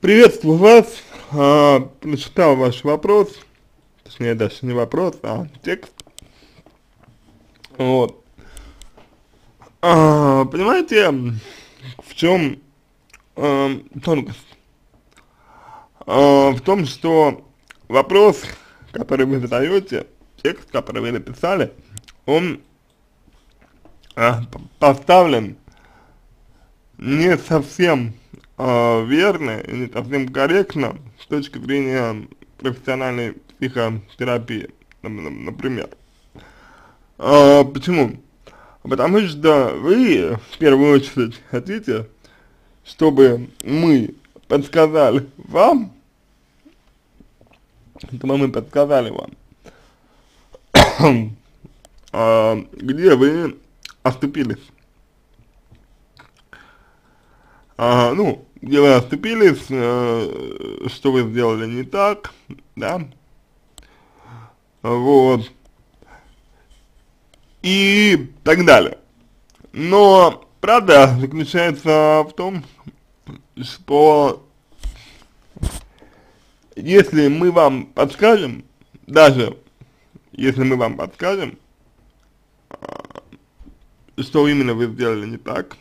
Приветствую вас. Прочитал ваш вопрос, точнее даже не вопрос, а текст. Вот. Понимаете, в чем тонкость? В том, что вопрос, который вы задаете, текст, который вы написали, он поставлен не совсем верно и не совсем корректно с точки зрения профессиональной психотерапии, например. Почему? Потому что вы в первую очередь хотите, чтобы мы подсказали вам, где вы оступились. Ну, где вы оступились, что вы сделали не так, да, вот, и так далее. Но правда заключается в том, что если мы вам подскажем, даже если мы вам подскажем, что именно вы сделали не так,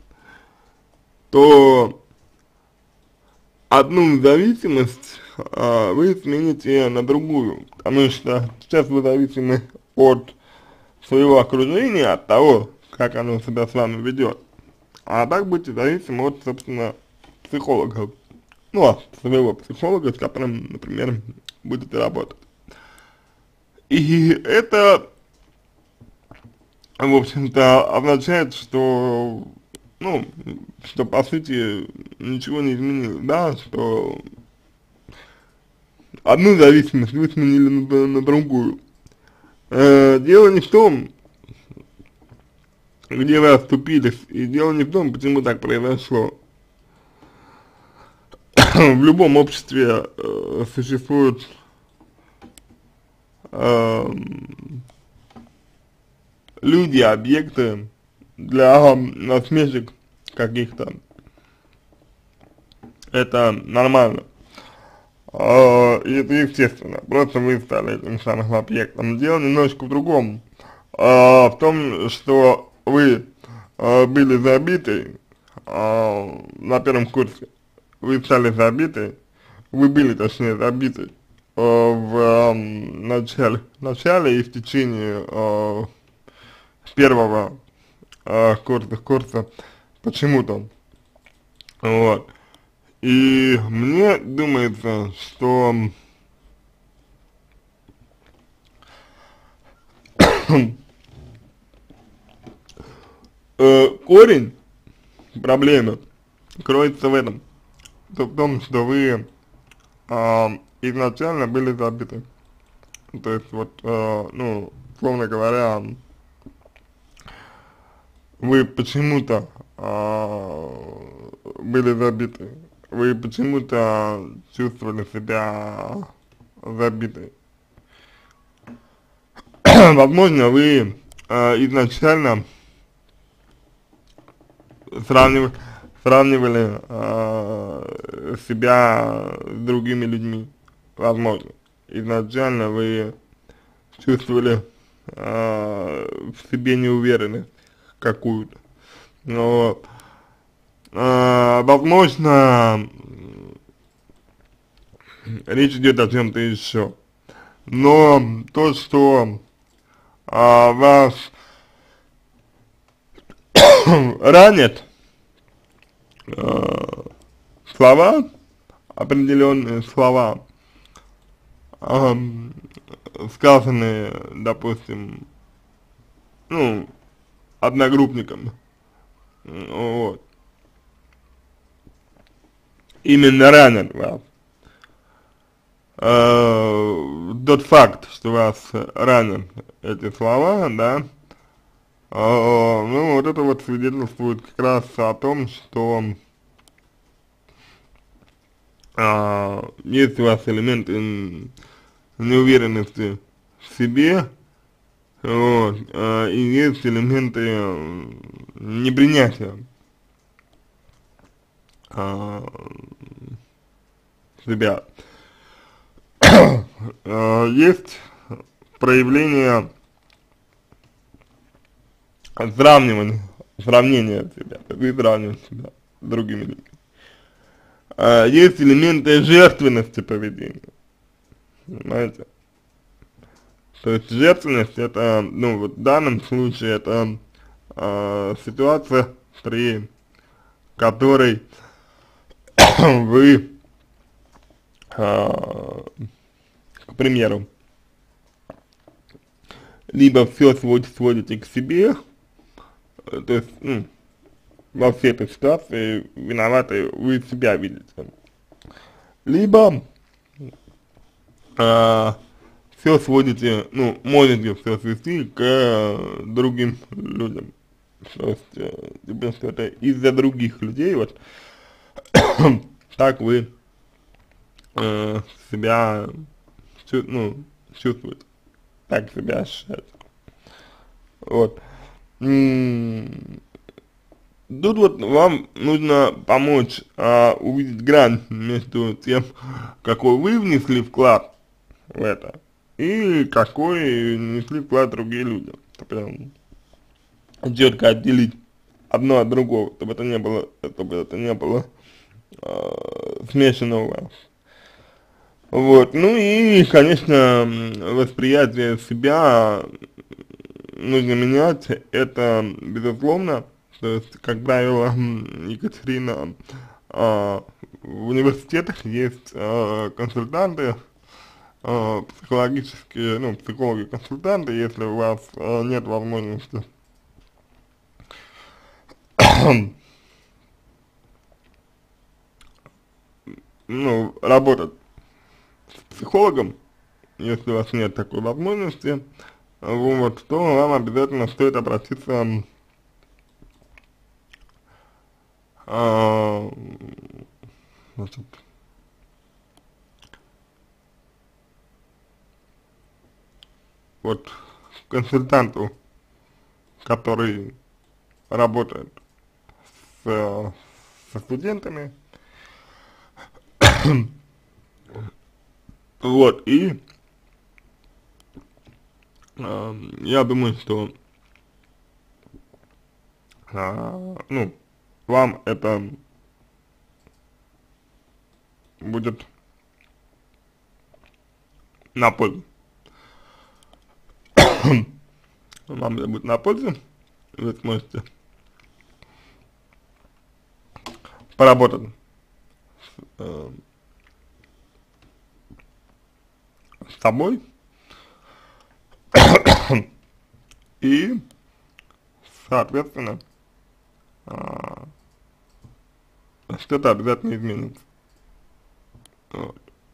то одну зависимость вы смените на другую, потому что сейчас вы зависимы от своего окружения, от того, как оно себя с вами ведет, а так будете зависимы от, собственно, психолога, ну, от своего психолога, с которым, например, будете работать. И это, в общем-то, означает, что, ну, что по сути ничего не изменилось, да, что одну зависимость вы сменили на другую. Дело не в том, где вы оступились, и дело не в том, почему так произошло. В любом обществе существуют люди, объекты для насмешек каких-то. Это нормально. И это естественно. Просто вы стали этим самым объектом. Дело немножко в другом. В том, что вы были забиты на первом курсе. Вы стали забиты, вы были точнее забиты в начале и в течение первого курса почему-то. Вот. И мне думается, что корень проблемы кроется в этом, в том, что вы изначально были забиты. То есть вот, ну, условно говоря, вы почему-то были забиты, вы почему-то чувствовали себя забитой. Возможно, вы изначально сравнивали, сравнивали себя с другими людьми, возможно. Изначально вы чувствовали в себе неуверенность какую-то. Вот. Возможно, речь идет о чем-то еще. Но то, что вас ранит, слова, определенные слова, сказанные, допустим, ну, одногруппникам, вот, именно ранят вас. Тот факт, что вас ранят эти слова, да, ну, вот это вот свидетельствует как раз о том, что есть у вас элементы неуверенности в себе, вот, и есть элементы непринятия себя. Есть проявление сравнения себя, вы сравниваете себя с другими людьми. Есть элементы жертвенности поведения, понимаете? То есть жертвенность это, ну вот в данном случае это ситуация, при которой вы, к примеру, либо все сводите к себе, то есть, ну, во всей этой ситуации виноваты вы себя видите, либо все сводите, ну, можете все свести к другим людям. То есть, типа, что это из-за других людей, вот, так вы себя, ну, чувствуете, так себя ощущаете. Вот. Тут вот вам нужно помочь увидеть грань между тем, какой вы внесли вклад в это, и какой внесли вклад другие люди. Это прям четко отделить одно от другого, чтобы это не было смешано у вас. Вот, ну и, конечно, восприятие себя нужно менять, это безусловно. То есть, как правило, Екатерина, в университетах есть консультанты, психологические, ну, психологи-консультанты, если у вас нет возможности ну, работать с психологом, если у вас нет такой возможности, вот, то вам обязательно стоит обратиться значит, вот к консультанту, который работает со студентами, вот, и я думаю, что, ну, вам это будет на пользу. Вам это будет на пользу, вы сможете поработать с собой и, соответственно, что-то обязательно изменится. Вот.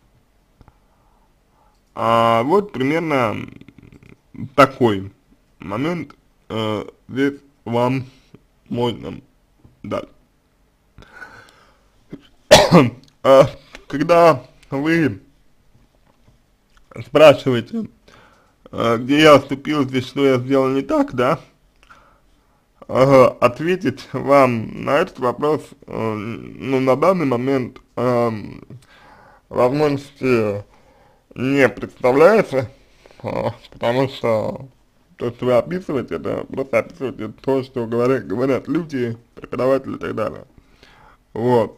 Вот примерно такой момент здесь вам можно дать. Когда вы спрашиваете, где я оступился, что я сделал не так, да, ответить вам на этот вопрос, ну, на данный момент возможности не представляется, потому что то, что вы описываете, это просто описываете то, что говорят люди, преподаватели и так далее. Вот.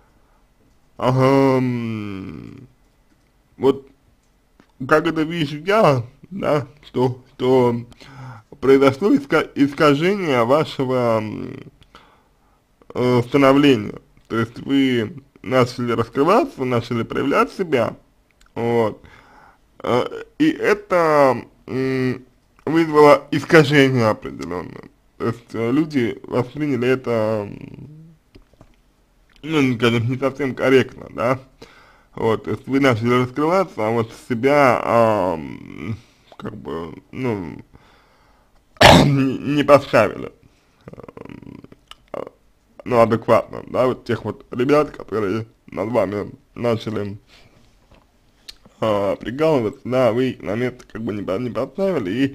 Вот как это вижу я, да, что произошло искажение вашего становления. То есть вы начали раскрываться, начали проявлять себя, вот, и это вызвало искажение определенное. То есть люди восприняли это, ну, скажем, не совсем корректно, да. Вот, то есть вы начали раскрываться, а вот себя, как бы, ну, не поставили, ну, адекватно, да, вот тех вот ребят, которые над вами начали прикалываться, да, вы их на место как бы не поставили, и,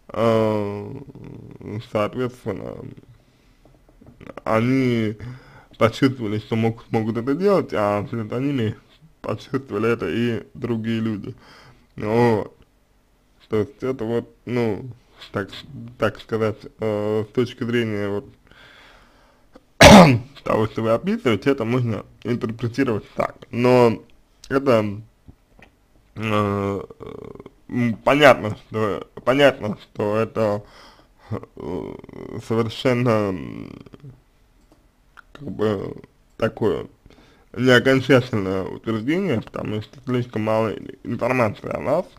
соответственно, они почувствовали, что могут это делать, а вслед за ними почувствовали это и другие люди. Вот. То есть это вот, ну, так сказать, с точки зрения вот того, что вы описываете, это можно интерпретировать так. Но это понятно, что это совершенно как бы такое не окончательное утверждение, потому что слишком мало информации о вас,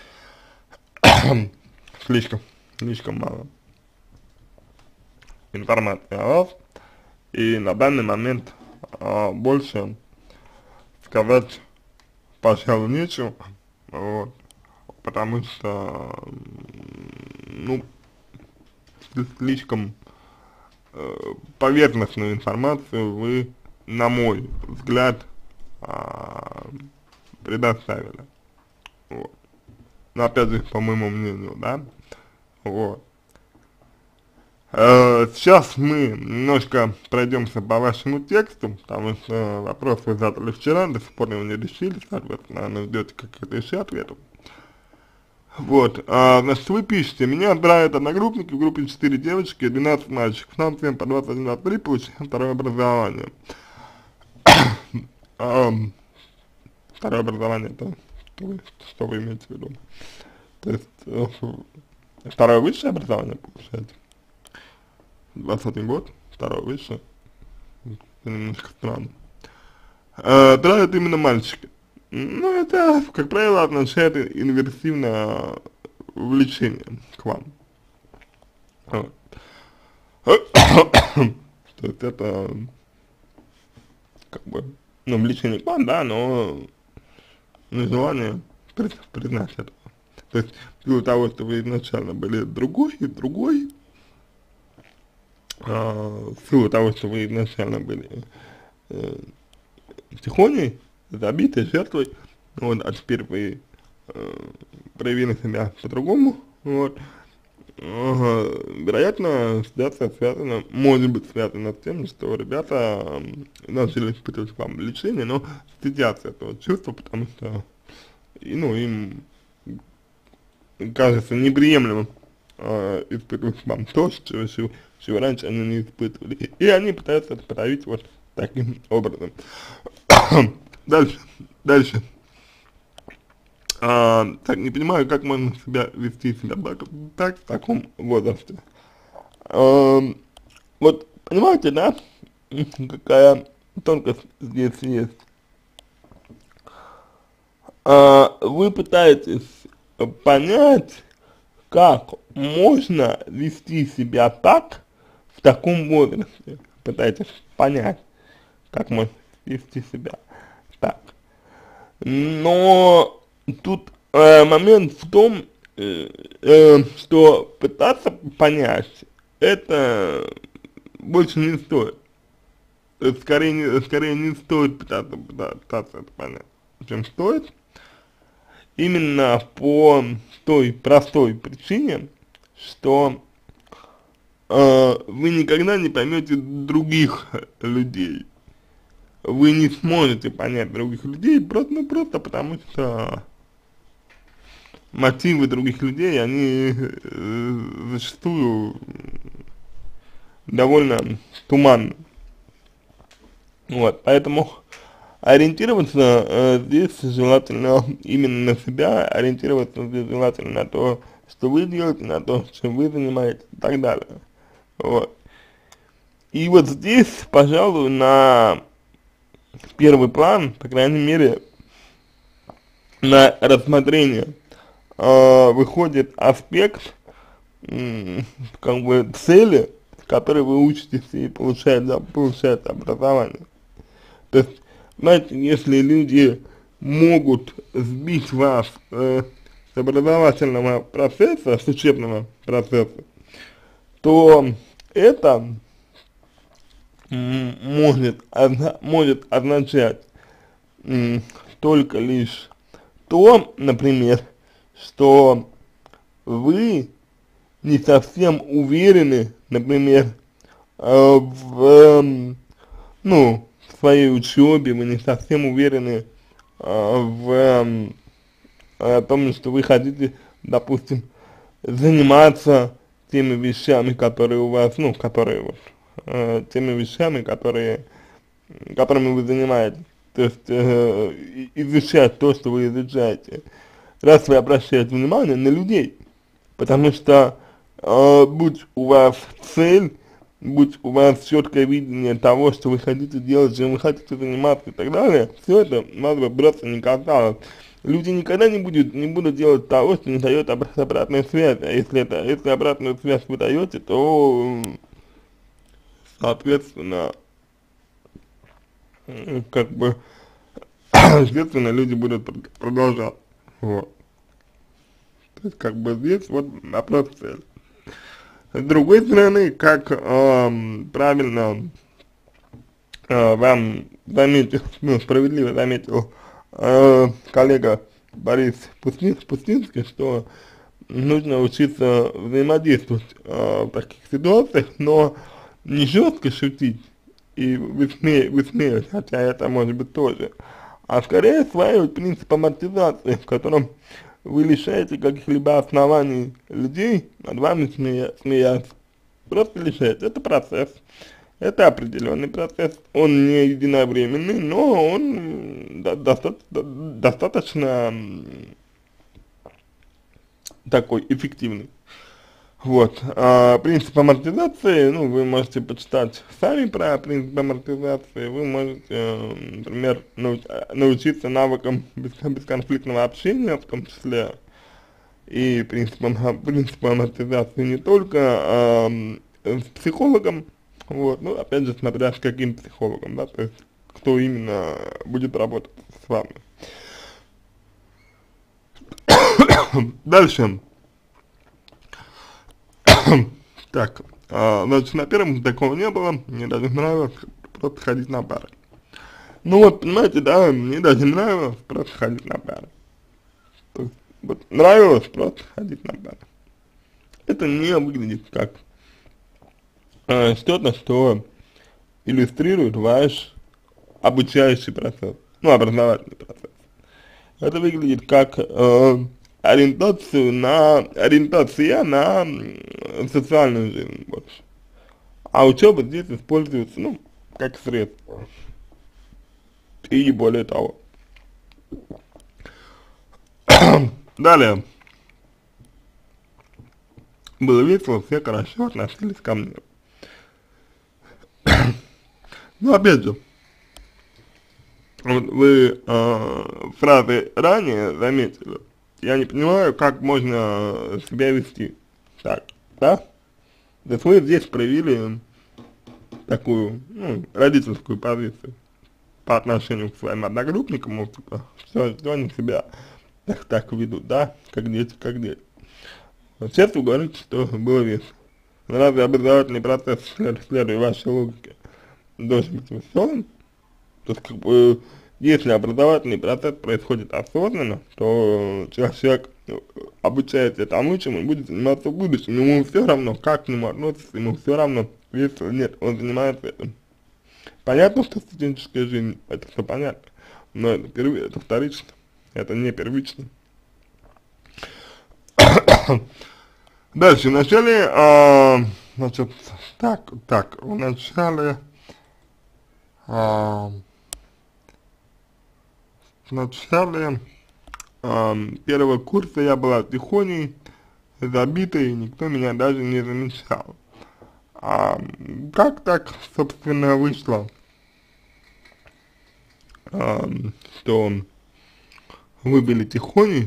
слишком мало информации о вас, и на данный момент больше сказать, пожалуй, нечего, вот, потому что, ну, слишком поверхностную информацию вы, на мой взгляд, предоставили, вот. Но опять же, по моему мнению, да, вот. Сейчас мы немножко пройдемся по вашему тексту, потому что вопрос вы задали вчера, до сих пор его не решили, соответственно, наверное, ждете каких-то еще ответов. Вот, значит, вы пишете: меня отбирают одногруппники, в группе 4 девочки, 12 мальчиков, нам всем по 21-23, получаем второе образование. Второе образование, это что вы имеете в виду? То есть, второе высшее образование получаете? 20-й год, второе высшее, немножко странно. Травят именно мальчики. Ну, это, как правило, означает инверсивное влечение к вам. Вот. То есть это, как бы, ну, влечение к вам, да, но нежелание признать это. То есть, в силу того, что вы изначально были другой, в силу того, что вы изначально были тихоней, забитой, жертвой, вот, а теперь вы проявили себя по-другому, вот, вероятно, ситуация связана, может быть связана с тем, что ребята начали испытывать к вам влечение, но стыдятся этого чувства, потому что, ну, им кажется неприемлемым испытывать к вам то, чего раньше они не испытывали, и они пытаются это проявить вот таким образом. Дальше. Так, не понимаю, как можно вести себя так в таком возрасте. Вот, понимаете, да, какая тонкость здесь есть. Вы пытаетесь понять, как можно вести себя так в таком возрасте. Пытаетесь понять, как можно вести себя так. Но тут момент в том, что пытаться понять это больше не стоит. Скорее не стоит пытаться это понять, чем стоит. Именно по той простой причине, что вы никогда не поймете других людей. Вы не сможете понять других людей просто потому, что мотивы других людей, они зачастую довольно туманны. Вот, поэтому ориентироваться здесь желательно именно на себя, ориентироваться здесь желательно на то, что вы делаете, на то, чем вы занимаетесь и так далее. Вот. И вот здесь, пожалуй, на первый план, по крайней мере, на рассмотрение выходит аспект, как бы, цели, с которой вы учитесь и получаете образование. То есть, знаете, если люди могут сбить вас с образовательного процесса, с учебного процесса, то это может означать только лишь то, например, что вы не совсем уверены, например, в своей учебе, вы не совсем уверены о том, что вы хотите, допустим, заниматься теми вещами, которые у вас, ну, которые вот, теми вещами, которыми вы занимаетесь, то есть изучать то, что вы изучаете, раз вы обращаете внимание на людей, потому что будь у вас цель, будь у вас четкое видение того, что вы хотите делать, чем вы хотите заниматься и так далее, все это вас бы просто не касалось. Люди никогда не будут делать того, что не дает обратную связь, а если обратную связь вы даете, то, соответственно, как бы, естественно, люди будут продолжать, вот. То есть, как бы, здесь вот вопрос цели. С другой стороны, как правильно вам заметил, ну, справедливо заметил коллега Борис Пустинский, что нужно учиться взаимодействовать в таких ситуациях, но не жестко шутить и высмеивать, хотя это может быть тоже, а скорее осваивать принцип амортизации, в котором вы лишаете каких-либо оснований людей над вами смеяться. Просто лишаете. Это процесс. Это определенный процесс. Он не единовременный, но он достаточно такой эффективный. Вот. Принцип амортизации, ну, вы можете почитать сами про принцип амортизации, вы можете, например, научиться навыкам бесконфликтного общения, в том числе, и принципам амортизации не только с психологом, вот, ну, опять же, смотря с каким психологом, да, то есть, кто именно будет работать с вами. Дальше. Так, значит, на первом такого не было, мне даже нравилось просто ходить на пары. Ну вот, понимаете, да, мне даже нравилось просто ходить на пары. То есть, вот, нравилось просто ходить на пары. Это не выглядит как что-то, что иллюстрирует ваш обучающий процесс, ну, образовательный процесс. Это выглядит как ориентация на социальную жизнь больше. А учеба здесь используется, ну, как средство. И не более того. Далее. Было весело, все хорошо относились ко мне. Ну, опять же, вот вы фразы ранее заметили, я не понимаю, как можно себя вести так, да? То есть вы здесь проявили такую, ну, родительскую позицию по отношению к своим одногруппникам, вот, типа, что они себя так ведут, да, как дети. Вот сейчас вы говорите, что было весело. Но разве образовательный процесс, следуя вашей логике, должен быть веселым? То есть, как бы, если образовательный процесс происходит осознанно, то человек обучается тому, чему он будет заниматься в будущем. Ему все равно, как к нему относится, ему все равно, весело, нет, он занимается этим. Понятно, что студенческая жизнь, это все понятно, но это вторично, это не первично. Дальше, в начале, значит, в начале первого курса я была тихоней, забитой, никто меня даже не замечал. Как так, собственно, вышло, что вы были тихоней,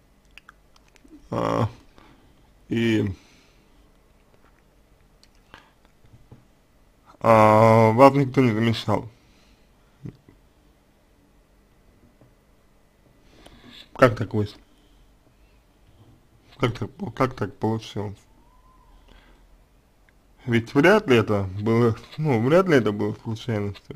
и вас никто не замечал? Как так вышло? Как так получилось? Ведь вряд ли это было случайностью.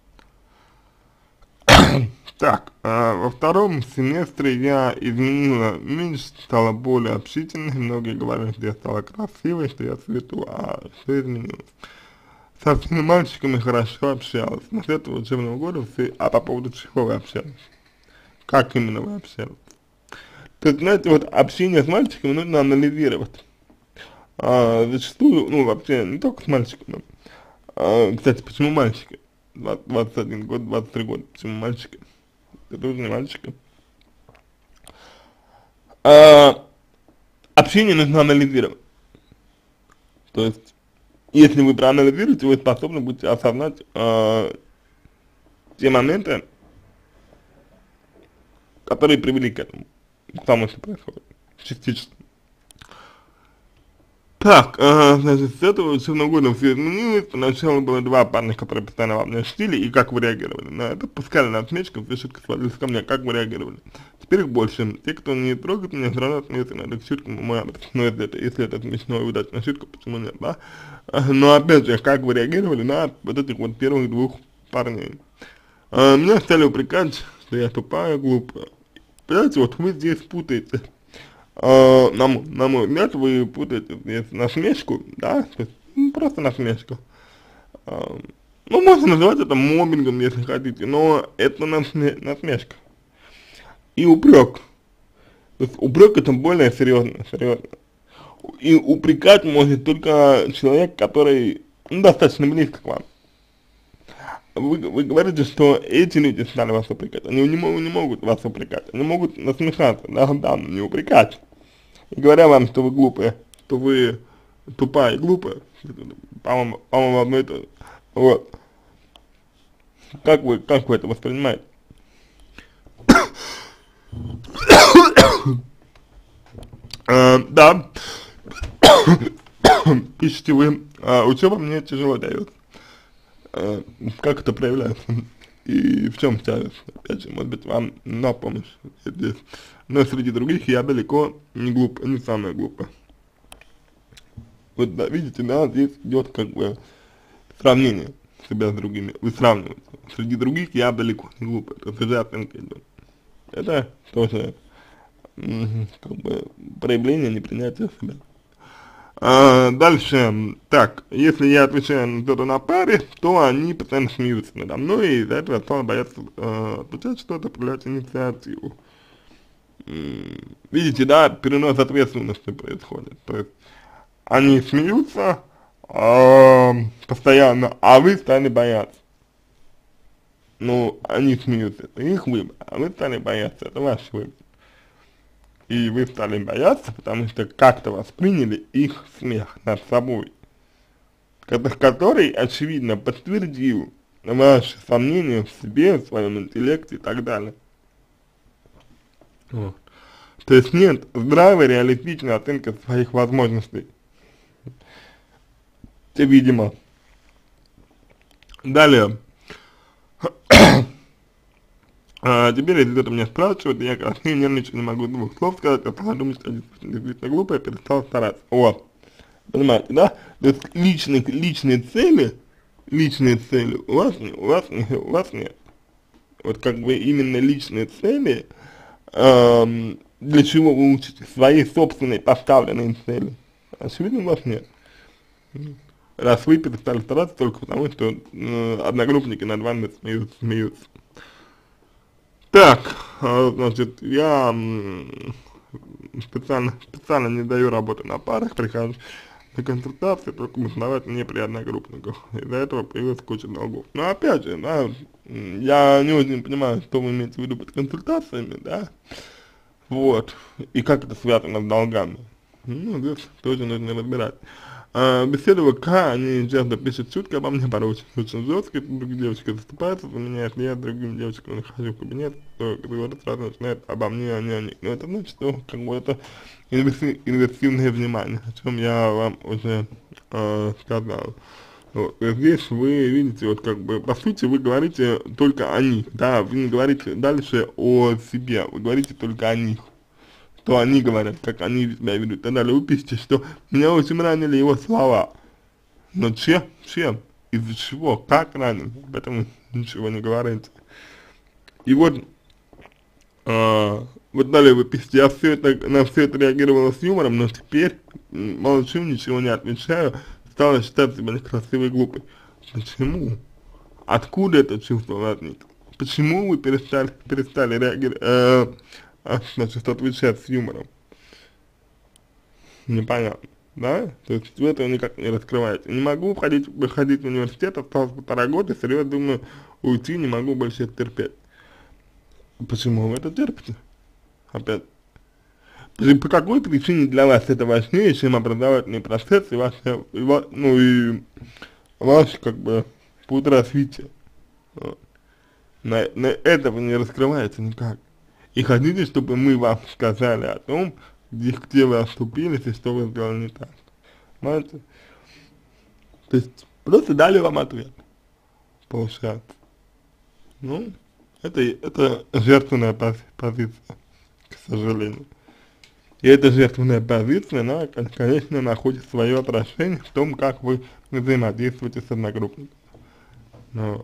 Так, во втором семестре я изменила имидж, стала более общительной, многие говорят, что я стала красивой, что я цвету, а что изменилось? Со всеми мальчиками хорошо общалась, на следующего учебного года по поводу чего вы общались? как именно вы общались. То есть, знаете, вот общение с мальчиками нужно анализировать. Зачастую, ну, вообще, не только с мальчиками. Кстати, почему мальчики? 21 год, 23 года, почему мальчики? Это уже не мальчики. Общение нужно анализировать. То есть, если вы проанализируете, вы способны будете осознать те моменты, которые привели к этому, к тому, что происходит, частично. Так, значит, с этого учебного года все изменилось. Поначалу было два парня, которые постоянно вам чтили, и как вы реагировали на это? Пускали насмешку, все шутки свалились ко мне, как вы реагировали? Теперь их больше. Те, кто не трогает меня, все равно смеются над их шутками, мой адрес. Но если это смешно и удачная шутка, почему нет, да? Но опять же, как вы реагировали на вот этих вот первых двух парней? Меня стали упрекать, что я тупая, глупая. Понимаете, вот вы здесь путаете. На мой взгляд, вы путаете здесь насмешку, да, то есть, ну, просто насмешку. Ну, можно называть это моббингом, если хотите, но это насмешка. И упрек. То есть упрек это более серьезно. И упрекать может только человек, который, ну, достаточно близко к вам. Вы говорите, что эти люди стали вас упрекать, они не могут вас упрекать, они могут насмехаться, да, но не упрекать. И говоря вам, что вы глупые, что вы тупая и глупая, по-моему, одно и то же. Вот. Как вы это воспринимаете? Да, пишите вы, учеба мне тяжело дается. Как это проявляется? И в чем тяжесть? Опять же, может быть, вам на помощь здесь. Но среди других я далеко не глуп, не самая глупая. Вот, да, видите, да, здесь идет как бы сравнение себя с другими. Вы сравниваете. Среди других я далеко не глупый. Это же оценка идет. Это тоже как бы проявление непринятия себя. Дальше, так, если я отвечаю на что-то на паре, то они постоянно смеются надо мной, и из-за этого я стал бояться отвечать что-то, проявлять инициативу. Видите, да, перенос ответственности происходит. То есть они смеются постоянно, а вы стали бояться. Ну, они смеются, это их выбор, а вы стали бояться, это ваш выбор. И вы стали бояться, потому что как-то восприняли их смех над собой, который, очевидно, подтвердил ваши сомнения в себе, в своем интеллекте и так далее. Вот. То есть нет здравой, реалистичной оценки своих возможностей. Это видимо. Далее. Теперь, если кто-то меня спрашивает, я краснею, нервничаю, не могу двух слов сказать, а пока думаю, что действительно глупо, я перестал стараться. Вот. Понимаете, да? То есть личные цели у вас нет. Вот как бы именно личные цели, для чего вы учите, свои собственные поставленные цели, очевидно, у вас нет. Раз вы перестали стараться только потому, что одногруппники над вами смеются. Так, значит, я специально не даю работы на парах, прихожу на консультации, только основательно не при одногруппниках. Из-за этого появилась куча долгов. Но опять же, да, я не очень понимаю, что вы имеете в виду под консультациями, да, вот, и как это связано с долгами. Ну, здесь тоже нужно разбирать. Беседы ВК, они часто пишут шутки обо мне, порой очень жесткие, другие девочки заступаются за меня, если я другим девочкам нахожу в кабинет, то говорят, сразу начинают обо мне, а не о них. Но это значит, что как бы это инверсивное внимание, о чем я вам уже сказал. Вот. Здесь вы видите, вот как бы, по сути, вы говорите только о них, да, вы не говорите дальше о себе, вы говорите только о них. Что они говорят, как они себя ведут, и так далее. Вы пишете, что меня очень ранили его слова. Но чем? Из-за чего? Как ранили? Об этом ничего не говорите. И вот, вот далее вы пишете, я на все это реагировала с юмором, но теперь молчу, ничего не отвечаю, стала считать себя некрасивой и глупой. Почему? Откуда это чувство возникло? почему вы перестали реагировать, значит, отвечать с юмором? Непонятно, да? То есть вы этого никак не раскрываете. Не могу выходить в университет, осталось 1,5 года, серьезно думаю, уйти, не могу больше это терпеть. Почему вы это терпите? Опять. По какой причине для вас это важнее, чем образовательный процесс и ну и ваш, как бы, путь развития? Вот. На этого не раскрывается никак. И хотите, чтобы мы вам сказали о том, где вы оступились и что вы сделали не так. Понимаете? То есть просто дали вам ответ, получается. Ну, это жертвенная позиция, к сожалению. И эта жертвенная позиция, она, конечно, находит свое отражение в том, как вы взаимодействуете с одногруппником. Но,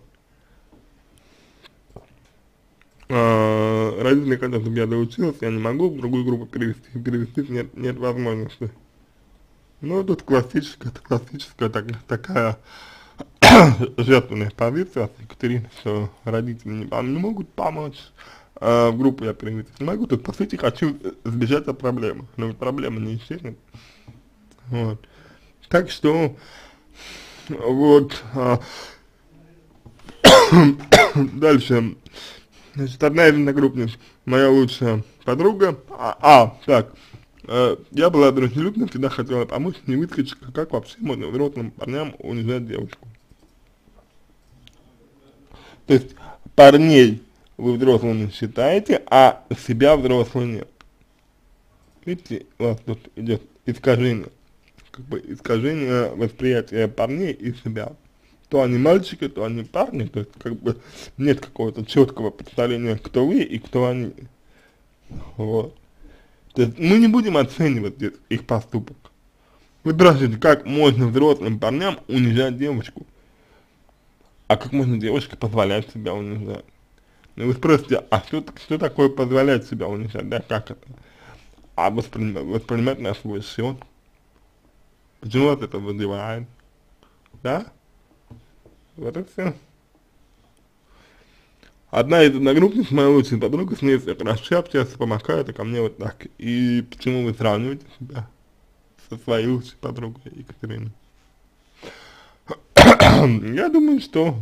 родители хотят, чтобы я доучился, я не могу в другую группу перевести нет возможности. Ну, тут классическая такая жертвенная позиция от Екатерины, что родители не могут помочь, в группу я перевести не могу. Тут, по сути, хочу сбежать от проблемы, но ведь проблема не исчезнет. Вот. Так что, вот, дальше, значит, одна из одногруппниц, моя лучшая подруга, так, я была дружелюбна, всегда хотела помочь, не выскочить, как вообще можно взрослым парням унижать девушку. То есть, парней вы взрослыми считаете, а себя взрослым нет. Видите, у вас тут идет искажение, как бы искажение восприятия парней и себя. То они мальчики, то они парни, то есть как бы нет какого-то четкого представления, кто вы и кто они. Вот. То есть мы не будем оценивать их поступок. Вы спрашиваете, как можно взрослым парням унижать девочку, а как можно девушке позволять себя унижать? Ну вы спросите, а что такое позволять себя унижать, да, как это? А воспринимать на свой счет? Почему вас это задевает? Да? Вот и все. Одна из одногруппниц, моя лучшая подруга, с ней все хорошо общается, помогает, а ко мне вот так. И почему вы сравниваете себя со своей лучшей подругой Екатериной? Я думаю, что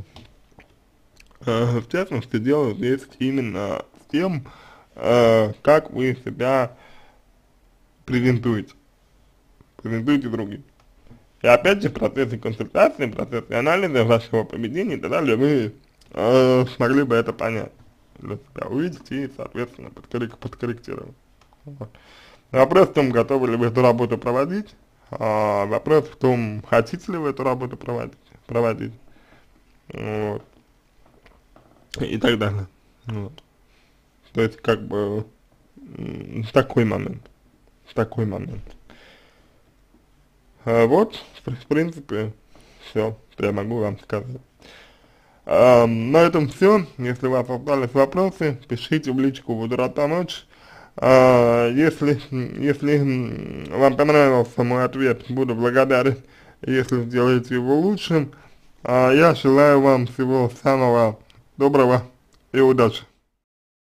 в частности дело здесь именно с тем, как вы себя презентуете другим. И опять же, в процессе консультации, в процессе анализа вашего поведения и так далее, вы смогли бы это понять, для себя увидеть и, соответственно, подкорректировать. Вот. Вопрос в том, готовы ли вы эту работу проводить, вопрос в том, хотите ли вы эту работу проводить, вот, и так далее. Вот. То есть, как бы, в такой момент. Вот, в принципе, все, что я могу вам сказать. На этом все. Если у вас остались вопросы, пишите в личку, буду рад помочь. Если вам понравился мой ответ, буду благодарен, если сделаете его лучше. Я желаю вам всего самого доброго и удачи.